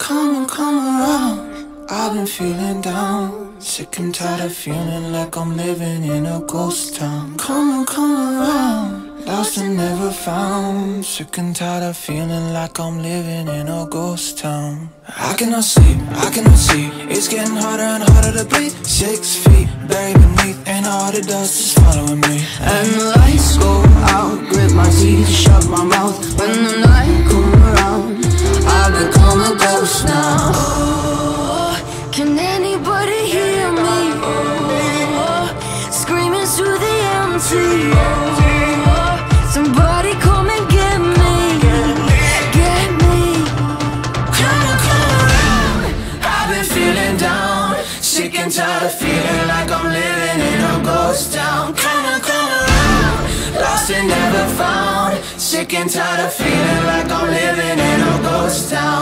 come around. I've been feeling down, sick and tired of feeling like I'm living in a ghost town. Come around, lost and never found. Sick and tired of feeling like I'm living in a ghost town. I cannot sleep, it's getting harder and harder to breathe. 6 feet buried beneath, and all the dust is following me. And the lights go out, grip my teeth, shut my mouth. When the night come around, I become a ghost now. Oh, can anybody hear me? Oh, screaming through the empty. Oh, somebody come and get me, get me. Come around. I've been feeling down, sick and tired of feeling like I'm living in a ghost town. Come around, lost and never found. Sick and tired of feeling like I'm living in a ghost town.